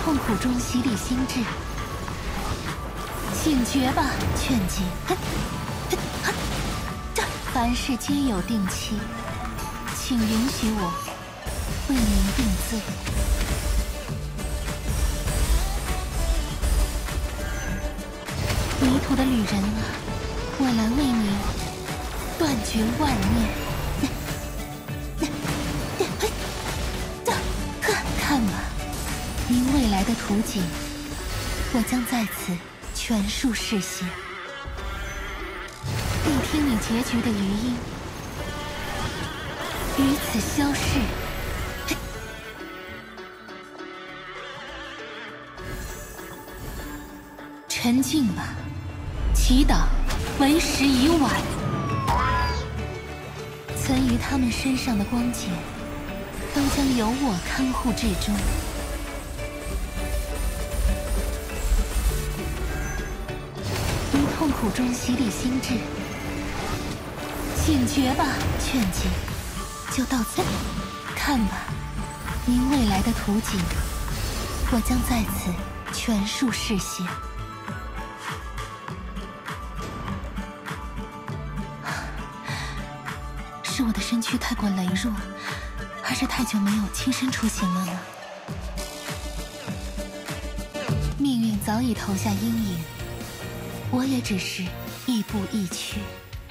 痛苦中洗礼心智，醒觉吧，劝诫！凡事皆有定期，请允许我为您定罪。迷途的旅人啊，我来为您断绝万念。看吧，您未来的图景，我将在此全数示写。谛听你结局的余音，于此消逝。沉静吧，祈祷，为时已晚。存于他们身上的光节，都将由我看护至终。于痛苦中洗礼心智，醒觉吧，劝诫！就到此，看吧，您未来的图景，我将在此全数示写。是我的身躯太过羸弱，还是太久没有亲身出行了呢？命运早已投下阴影，我也只是亦步亦趋。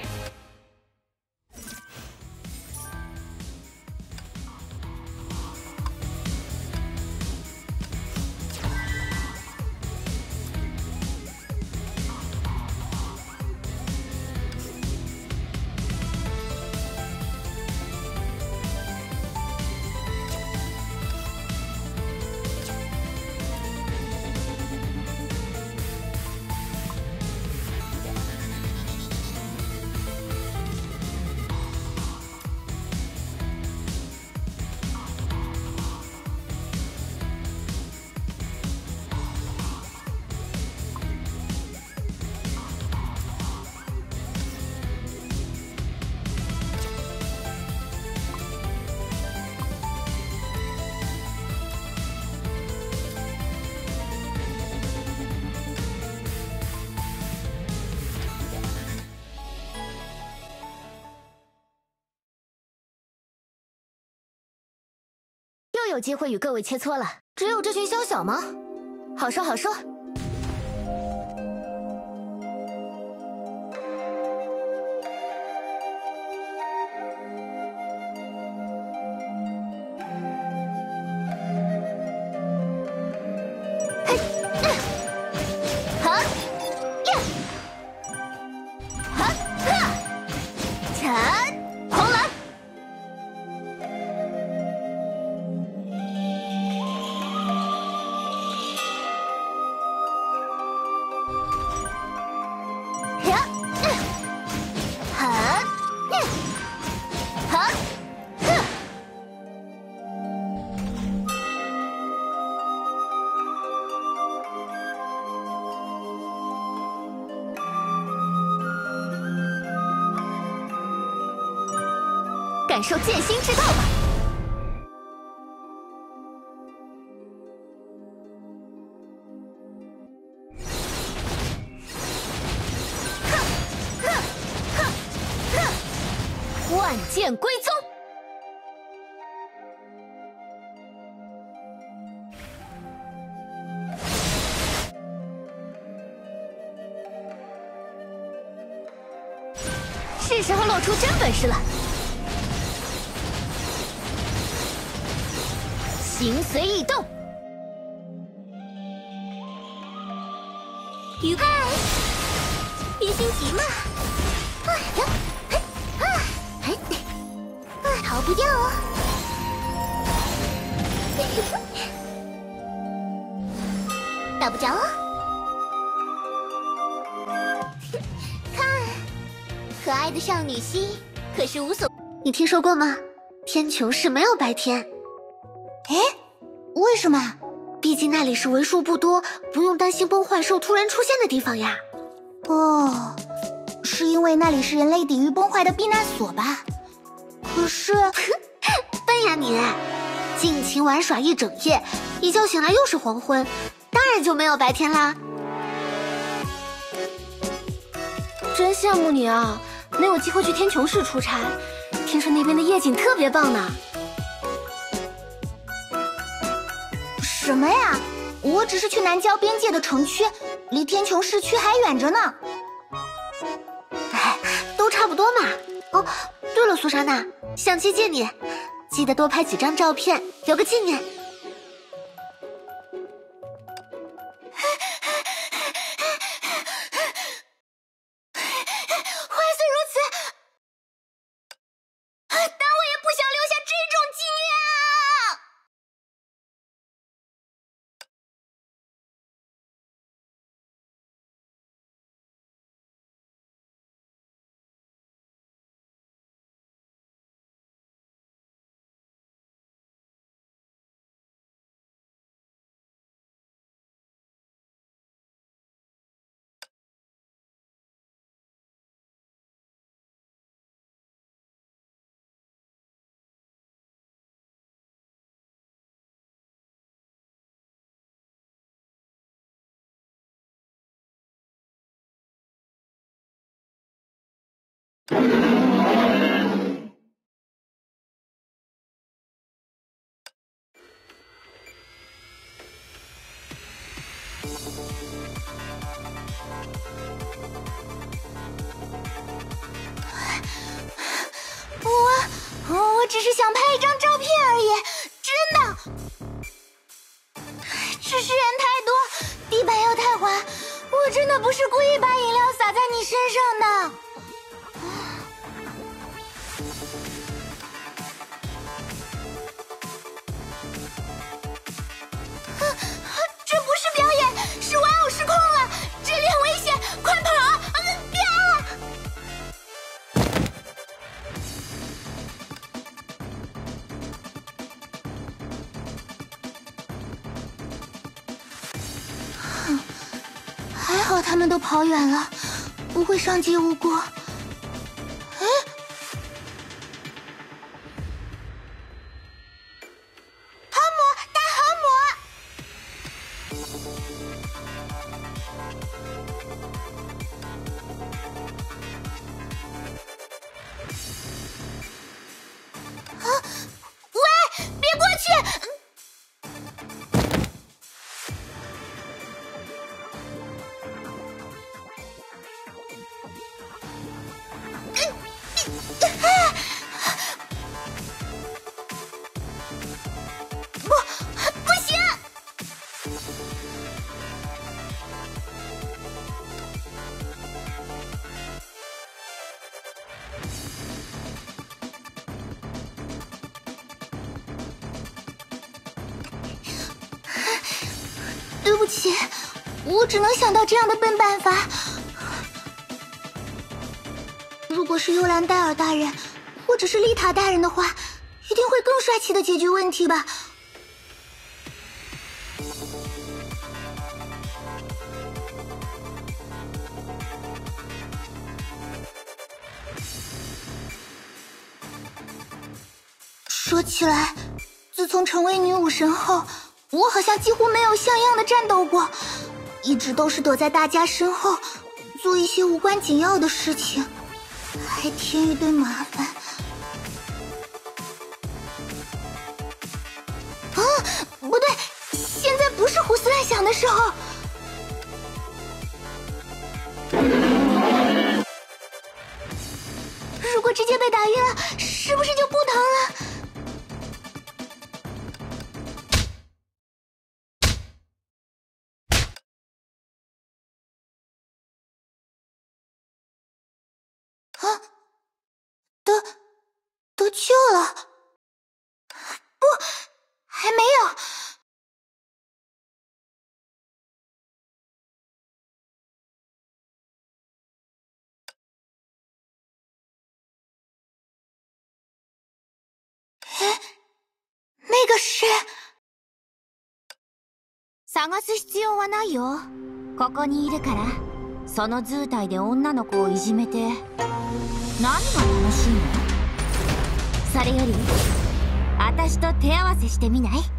又有机会与各位切磋了，只有这群宵小吗？好说好说。感受剑心之道吧！万剑归宗。是时候露出真本事了。形随意动，愉快，别心急嘛！哎呀，逃不掉哦！打不着哦！看，可爱的少女心可是无所……你听说过吗？天穹是没有白天。哎，为什么？毕竟那里是为数不多不用担心崩坏兽突然出现的地方呀。 哦，是因为那里是人类抵御崩坏的避难所吧？可是， 笨呀你！ 尽情玩耍一整夜，一觉醒来又是黄昏，当然就没有白天啦。 真羡慕你啊，能有机会去天穹市出差，听说那边的夜景特别棒呢。 什么呀？我只是去南郊边界的城区，离天穹市区还远着呢。 哎，都差不多嘛。哦，对了，苏莎娜，相机借你，记得多拍几张照片，留个纪念。 我只是想拍一张照片而已，真的。只是人太多，地板又太滑，我真的不是故意把饮料洒在你身上的。这不是表演，是玩偶失控了，这里很危险，快跑！还好他们都跑远了，不会伤及无辜。哎，航母，大航母！啊，喂，别过去！不行！对不起，我只能想到这样的笨办法。如果是幽兰戴尔大人，或者是丽塔大人的话，一定会更帅气的解决问题吧。说起来，自从成为女武神后，我好像几乎没有像样的战斗过，一直都是躲在大家身后，做一些无关紧要的事情，还添一堆麻烦。啊，不对，现在不是胡思乱想的时候。如果直接被打晕了，是不是就不疼了？啊，得救了！不，还没有。哎，那个是…… 探す必要はないよ。ここにいるから。その図体で女の子をいじめて何が楽しいの？それより私と手合わせしてみない？